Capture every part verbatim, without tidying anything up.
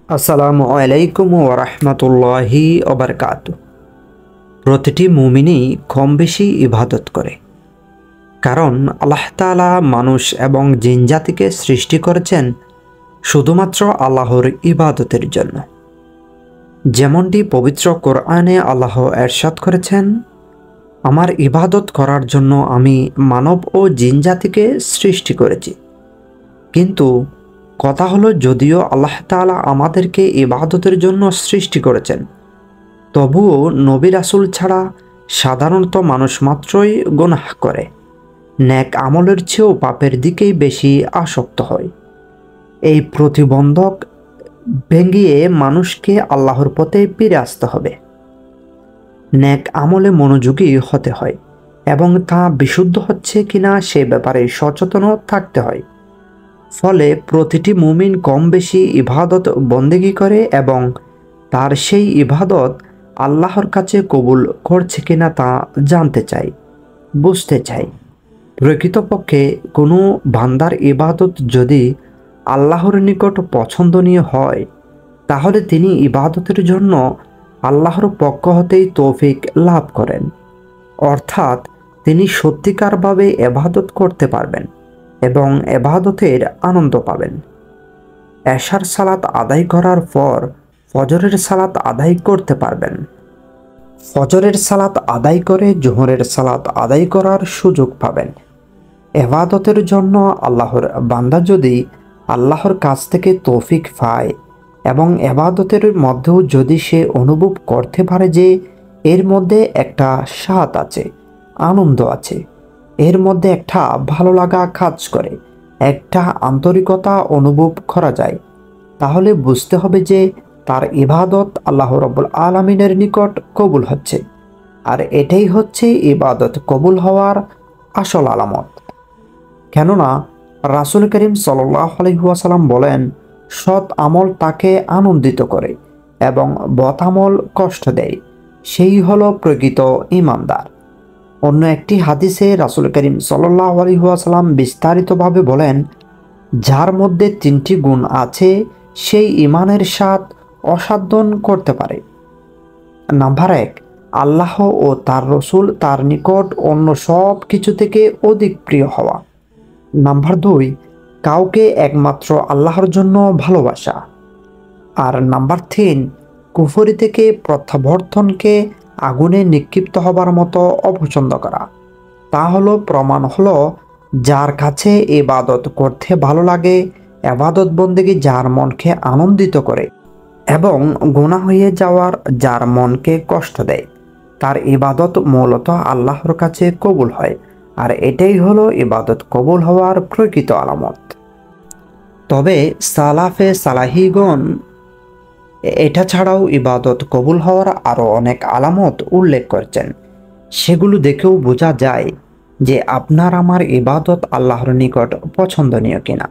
আসসালামু আলাইকুম ওয়া রাহমাতুল্লাহি ওয়া বারাকাতুহু। প্রতিটি মুমিনই কম বেশি ইবাদত করে, কারণ আল্লাহ তাআলা মানুষ এবং জিন জাতিকে সৃষ্টি করেছেন শুধুমাত্র আল্লাহর ইবাদতের জন্য। যেমনটি পবিত্র কোরআনে আল্লাহ এরশাদ করেছেন, আমার ইবাদত করার জন্য আমি মানব ও জিন জাতিকে সৃষ্টি করেছি। কিন্তু কথা হলো, যদিও আল্লাহ তাআলা আমাদেরকে ইবাদতের জন্য সৃষ্টি করেছেন, তবুও নবী রাসূল ছাড়া সাধারণত মানুষ মাত্রই গুনাহ করে, নেক আমলের চেয়েও পাপের দিকেই বেশি আসক্ত হয়। এই প্রতিবন্ধক ভেঙিয়ে মানুষকে আল্লাহর পথে ফিরে আসতে হবে, নেক আমলে মনোযোগী হতে হয় এবং তা বিশুদ্ধ হচ্ছে কিনা সে ব্যাপারে সচেতন থাকতে হয়। ফলে প্রতিটি মুমিন কম বেশি ইবাদত বন্দেগী করে এবং তার সেই ইবাদত আল্লাহর কাছে কবুল করছে কিনা তা জানতে চাই, বুঝতে চাই। প্রকৃতপক্ষে কোনো বান্দার ইবাদত যদি আল্লাহর নিকট পছন্দনীয় হয়, তাহলে তিনি ইবাদতের জন্য আল্লাহর পক্ষ হতেই তৌফিক লাভ করেন, অর্থাৎ তিনি সত্যিকারভাবে ইবাদত করতে পারবেন এবং ইবাদতের আনন্দ পাবেন। এশার সালাত আদায় করার পর ফজরের সালাত আদায় করতে পারবেন। ফজরের সালাত আদায় করে জোহরের সালাত আদায় করার সুযোগ পাবেন। ইবাদতের জন্য আল্লাহর বান্দা যদি আল্লাহর কাছ থেকে তৌফিক পায় এবং ইবাদতের মধ্যেও যদি সে অনুভব করতে পারে যে এর মধ্যে একটা স্বাদ আছে, আনন্দ আছে, এর মধ্যে একটা ভালো লাগা কাজ করে, একটা আন্তরিকতা অনুভব করা যায়, তাহলে বুঝতে হবে যে তার ইবাদত আল্লাহ রাব্বুল আলামিনের নিকট কবুল হচ্ছে। আর এটাই হচ্ছে ইবাদত কবুল হওয়ার আসল আলামত। কেননা রাসূল করিম সাল্লাল্লাহু আলাইহি ওয়াসাল্লাম বলেন, সৎ আমল তাকে আনন্দিত করে এবং বদ আমল কষ্ট দেয়, সেই হলো প্রকৃত ঈমানদার। অন্য একটি হাদিসে রাসূল করিম সাল্লাল্লাহু আলাইহি ওয়াসাল্লাম বিস্তারিতভাবে বলেন, যার মধ্যে তিনটি গুণ আছে সেই ঈমানের স্বাদ অসাধন করতে পারে। নাম্বার এক, আল্লাহ ও তার রসুল তার নিকট অন্য সব কিছু থেকে অধিক প্রিয় হওয়া। নাম্বার দুই, কাউকে একমাত্র আল্লাহর জন্য ভালোবাসা। আর নাম্বার তিন, কুফরি থেকে প্রত্যাবর্তনকে আগুনে নিক্ষিপ্ত হবার মতো অপছন্দ করা। তা হলো প্রমাণ হলো, যার কাছে ইবাদত করতে ভালো লাগে, ইবাদত বন্দেগী যার মনকে আনন্দিত করে এবং গুনাহ হয়ে যাওয়ার যার মনকে কষ্ট দেয়, তার ইবাদত মূলত আল্লাহর কাছে কবুল হয়। আর এটাই হলো ইবাদত কবুল হওয়ার প্রকৃত আলামত। তবে সালাফে সালাহিগণ এটা ছাড়াও ইবাদত কবুল হওয়ার আরও অনেক আলামত উল্লেখ করেছেন। সেগুলো দেখেও বোঝা যায় যে আপনার আমার ইবাদত আল্লাহর নিকট পছন্দনীয় কিনা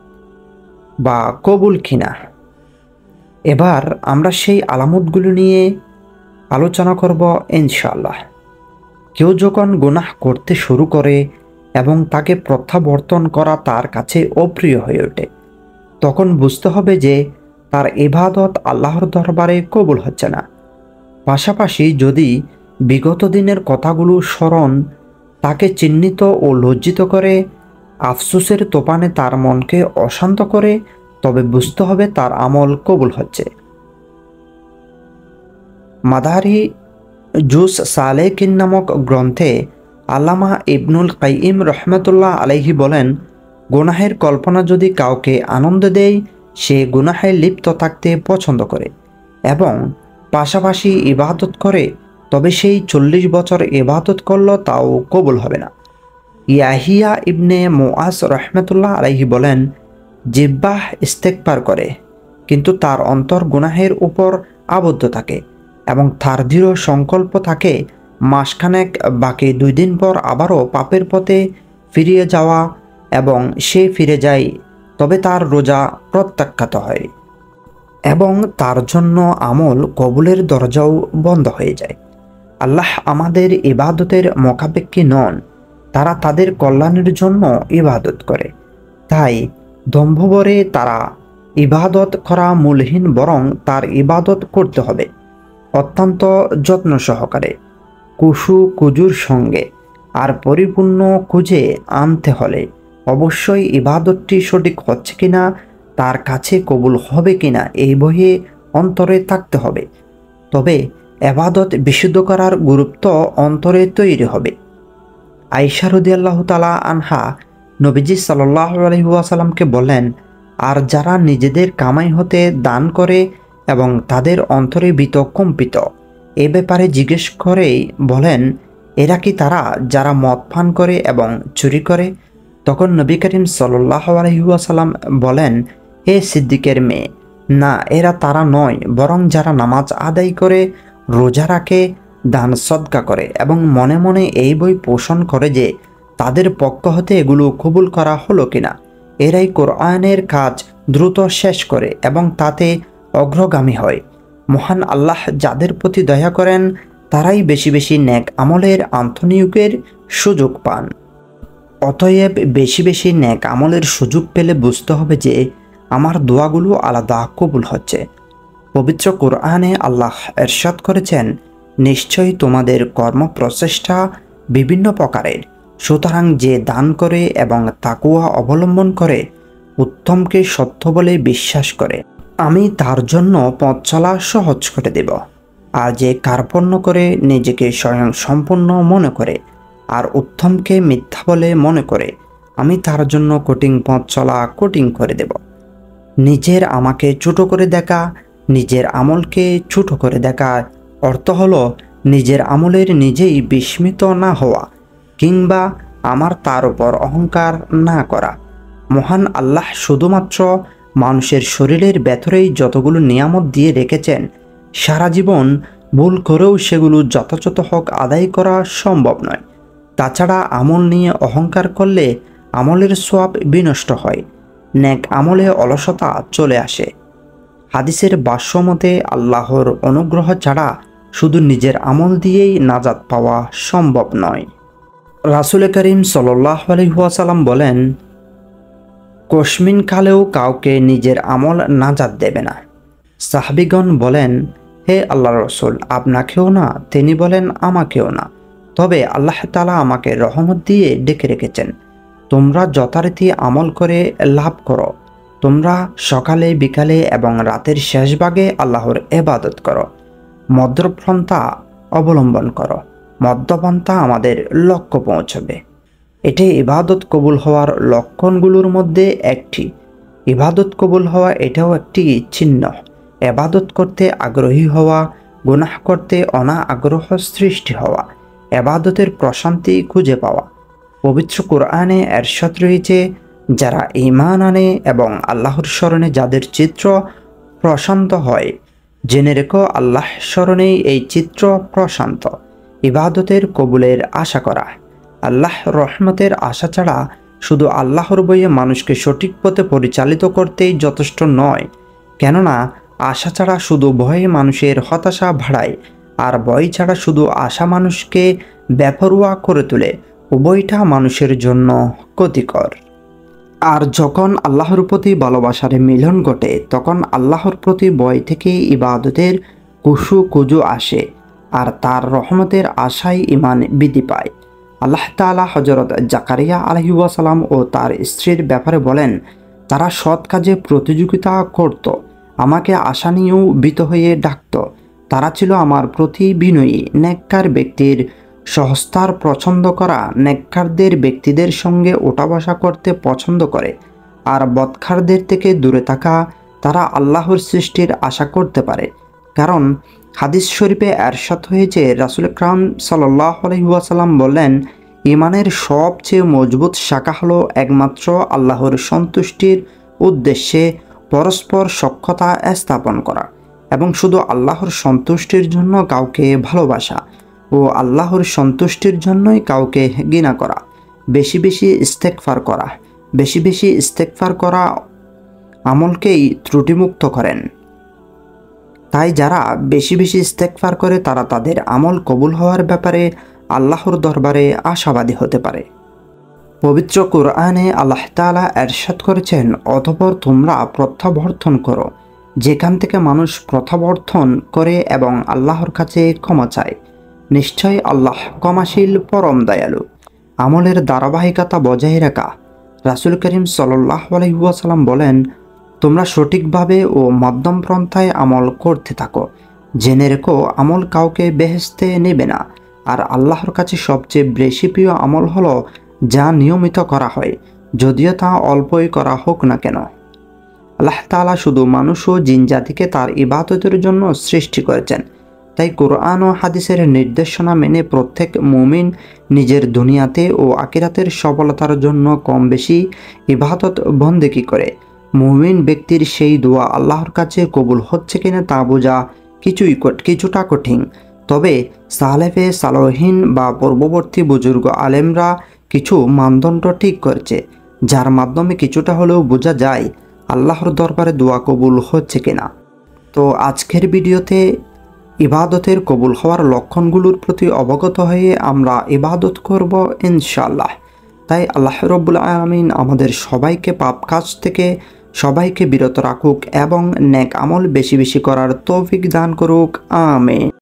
বা কবুল কিনা। এবার আমরা সেই আলামতগুলো নিয়ে আলোচনা করব ইনশাআল্লাহ। কেউ যখন গুনাহ করতে শুরু করে এবং তাকে প্রত্যাবর্তন করা তার কাছে অপ্রিয় হয়ে ওঠে, তখন বুঝতে হবে যে তার ইবাদত আল্লাহর দরবারে কবুল হচ্ছে না। পাশাপাশি যদি বিগত দিনের কথাগুলো স্মরণ তাকে চিহ্নিত ও লজ্জিত করে, আফসোসের তোপানে তার মনকে অশান্ত করে, তবে বুঝতে হবে তার আমল কবুল হচ্ছে। মাদারি জুস সালেকিন নামক গ্রন্থে আল্লামা ইবনুল কাইয়িম রহমতুল্লাহ আলাইহি বলেন, গুনাহের কল্পনা যদি কাউকে আনন্দ দেয়, সে গুনাহে লিপ্ত থাকতে পছন্দ করে এবং পাশাপাশি ইবাদত করে, তবে সেই চল্লিশ বছর ইবাদত করলো তাও কবুল হবে না। ইয়াহিয়া ইবনে মুআজ রহমতুল্লাহ আলাইহি বলেন, জিহ্বাহ ইস্তেগফার করে কিন্তু তার অন্তর গুনাহের উপর আবদ্ধ থাকে এবং তার দৃঢ় সংকল্প থাকে মাসখানেক বাকি দুই দিন পর আবারও পাপের পথে ফিরিয়ে যাওয়া, এবং সে ফিরে যায়, তবে তার রোজা প্রত্যাখ্যাত হয় এবং তার জন্য আমল কবুলের দরজাও বন্ধ হয়ে যায়। আল্লাহ আমাদের ইবাদতের মোকাবেক্ষী নন, তারা তাদের কল্যাণের জন্য ইবাদত করে। তাই দম্ভভরে তারা ইবাদত করা মূলহীন, বরং তার ইবাদত করতে হবে অত্যন্ত যত্ন সহকারে, কুশু কুজুর সঙ্গে। আর পরিপূর্ণ খুঁজে আনতে হলে অবশ্যই ইবাদতটি সঠিক হচ্ছে কিনা, তার কাছে কবুল হবে কিনা এই বহে অন্তরে থাকতে হবে। তবে এবাদত বিশুদ্ধ করার গুরুত্ব অন্তরে তৈরি হবে। আয়েশা রাদিয়াল্লাহু তাআলা আনহা নবীজি সাল্লাল্লাহু আলাইহি ওয়াসাল্লামকে বলেন, আর যারা নিজেদের কামাই হতে দান করে এবং তাদের অন্তরে ভীত কম্পিত, এ ব্যাপারে জিজ্ঞেস করেই বলেন, এরা কি তারা যারা মদ পান করে এবং চুরি করে? তখন নবী করিম সাল্লাল্লাহু আলাইহি ওয়াসাল্লাম বলেন, হে সিদ্দিকের মেয়ে, না, এরা তারা নয়, বরং যারা নামাজ আদায় করে, রোজা রাখে, দান সদকা করে এবং মনে মনে এই বই পোষণ করে যে তাদের পক্ষ হতে এগুলো কবুল করা হলো কিনা। এরাই কোরআনের কাজ দ্রুত শেষ করে এবং তাতে অগ্রগামী হয়। মহান আল্লাহ যাদের প্রতি দয়া করেন তারাই বেশি বেশি নেক আমলের আন্তনিয়োগের সুযোগ পান। অতএব বেশি বেশি নেক আমলের সুযোগ পেলে বুঝতে হবে যে আমার দোয়াগুলো আলাদা কবুল হচ্ছে। পবিত্র কোরআনে আল্লাহ ইরশাদ করেছেন, নিশ্চয়ই তোমাদের কর্ম প্রচেষ্টা বিভিন্ন প্রকারের, সুতরাং যে দান করে এবং তাকওয়া অবলম্বন করে, উত্তমকে সত্য বলে বিশ্বাস করে, আমি তার জন্য পথ চলা সহজ করে দেব। আর যে কার্পণ্য করে নিজেকে স্বয়ং সম্পূর্ণ মনে করে আর উত্তমকে মিথ্যা বলে মনে করে, আমি তার জন্য কঠিন পথ চলা কঠিন করে দেব। নিজের আমাকে ছোট করে দেখা, নিজের আমলকে ছোট করে দেখা অর্থ হলো নিজের আমলের নিজেই বিস্মিত না হওয়া কিংবা আমার তার উপর অহংকার না করা। মহান আল্লাহ শুধুমাত্র মানুষের শরীরের ভেতরেই যতগুলো নিয়ামত দিয়ে রেখেছেন, সারা জীবন ভুল করেও সেগুলো যথাযথ হক আদায় করা সম্ভব নয়। তাছাড়া আমল নিয়ে অহংকার করলে আমলের সওয়াব বিনষ্ট হয়, নেক আমলে অলসতা চলে আসে। হাদিসের ভাষ্য মতে আল্লাহর অনুগ্রহ ছাড়া শুধু নিজের আমল দিয়েই নাজাত পাওয়া সম্ভব নয়। রাসূল করিম সাল্লাল্লাহু আলাইহি ওয়াসাল্লাম বলেন, কশমিন কালেও কাউকে নিজের আমল নাজাত দেবে না। সাহাবীগণ বলেন, হে আল্লাহর রাসূল, আপনাকেও না? তিনি বলেন, আমাকেও না, তবে আল্লাহ তাআলা আমাকে রহমত দিয়ে ডেকে রেখেছেন। তোমরা যথারীতি আমল করে লাভ করো। তোমরা সকালে, বিকালে এবং রাতের শেষ ভাগে আল্লাহর ইবাদত করো। মধ্যপন্থা অবলম্বন করো। মধ্যপন্থা আমাদের লক্ষ্য পৌঁছবে। এটি ইবাদত কবুল হওয়ার লক্ষণগুলোর মধ্যে একটি। ইবাদত কবুল হওয়া এটাও একটি চিহ্ন। ইবাদত করতে আগ্রহী হওয়া, গুনাহ করতে অনা আগ্রহ সৃষ্টি হওয়া, ইবাদতের প্রশান্তি খুঁজে পাওয়া। পবিত্র কোরআনে ইরশাদ রয়েছে, যারা ঈমান আনে এবং আল্লাহর স্মরণে যাদের চিত্র প্রশান্ত হয়, জেনে রেখো আল্লাহ স্মরণেই এই চিত্র প্রশান্ত। ইবাদতের কবুলের আশা করা। আল্লাহ রহমতের আশা ছাড়া শুধু আল্লাহর বইয়ে মানুষকে সঠিক পথে পরিচালিত করতেই যথেষ্ট নয়, কেননা আশা ছাড়া শুধু ভয়ে মানুষের হতাশা বাড়ায়, আর ভয় ছাড়া শুধু আশা মানুষকে বেপরোয়া করে তোলে। উভয়টা মানুষের জন্য ক্ষতিকর। আর যখন আল্লাহর প্রতি ভালোবাসার মিলন ঘটে, তখন আল্লাহর প্রতি ভয় থেকে ইবাদতের কুশু কুজু আসে, আর তার রহমতের আশায় ঈমান বৃদ্ধি পায়। আল্লাহ তাআলা হযরত জাকারিয়া আলাইহিস সালাম ও তার স্ত্রীর ব্যাপারে বলেন, তারা সৎ কাজে প্রতিযোগিতা করত, আমাকে আশা নিয়েও ভীত হয়ে ডাকত। তারা ছিল আমার প্রতি বিনয়ী। নেককার ব্যক্তির সহস্তার পছন্দ করা নেককারদের ব্যক্তিদের সঙ্গে ওঠা বসা করতে পছন্দ করে, আর বদকারদের থেকে দূরে থাকা তারা আল্লাহর সৃষ্টির আশা করতে পারে। কারণ হাদিস শরীফে ইরশাদ হয়েছে, রাসূল আকরাম সাল্লাল্লাহু আলাইহি ওয়াসাল্লাম বললেন, ঈমানের সবচেয়ে মজবুত শাখা হলো একমাত্র আল্লাহর সন্তুষ্টির উদ্দেশ্যে পরস্পর সখ্যতা স্থাপন করা এবং শুধু আল্লাহর সন্তুষ্টির জন্য কাউকে ভালোবাসা ও আল্লাহর সন্তুষ্টির জন্যই কাউকে ঘৃণা করা। বেশি বেশি ইস্তেগফার করা। বেশি বেশি ইস্তেগফার করা আমলকেই ত্রুটিমুক্ত করেন। তাই যারা বেশি বেশি ইস্তেগফার করে তারা তাদের আমল কবুল হওয়ার ব্যাপারে আল্লাহর দরবারে আশাবাদী হতে পারে। পবিত্র কোরআনে আল্লাহ তাআলা এরশাদ করেছেন, অতঃপর তোমরা প্রত্যাবর্তন করো যেখান থেকে মানুষ প্রত্যাবর্তন করে এবং আল্লাহর কাছে ক্ষমা চায়। নিশ্চয় আল্লাহ ক্ষমাশীল পরম দয়ালু। আমলের ধারাবাহিকতা বজায় রাখা। রাসূল করিম সাল্লাল্লাহু আলাইহি ওয়াসাল্লাম বলেন, তোমরা সঠিকভাবে ও মধ্যম পন্থায় আমল করতে থাকো। জেনে রেখো, আমল কাউকে বেহেশতে নেবে না, আর আল্লাহর কাছে সবচেয়ে বেশি প্রিয় আমল হলো যা নিয়মিত করা হয়, যদিও তা অল্পই করা হোক না কেন। আল্লাহ তাআলা শুধু মানুষ ও জিন জাতিকে তার ইবাদতের জন্য সৃষ্টি করেছেন। তাই কোরআন ও হাদিসের নির্দেশনা মেনে প্রত্যেক মুমিন নিজের দুনিয়াতে ও আখিরাতের সফলতার জন্য কম বেশি ইবাদত বন্দেগী করে। মুমিন ব্যক্তির সেই দোয়া আল্লাহর কাছে কবুল হচ্ছে কিনা তা বোঝা কিছুই কিছুটা কঠিন। তবে সালেফে সালেহীন বা পূর্ববর্তী বুজুর্গ আলেমরা কিছু মানদণ্ড ঠিক করেছে, যার মাধ্যমে কিছুটা হলেও বোঝা যায় আল্লাহর দরবারে দোয়া কবুল হচ্ছে কিনা। তো আজকের ভিডিওতে ইবাদতের কবুল হওয়ার লক্ষণগুলোর প্রতি অবগত হয়ে আমরা ইবাদত করব ইনশাআল্লাহ। তাই আল্লাহ রাব্বুল আলামিন আমাদের সবাইকে পাপ কাজ থেকে সবাইকে বিরত রাখুক এবং নেক আমল বেশি বেশি করার তৌফিক দান করুক। আমিন।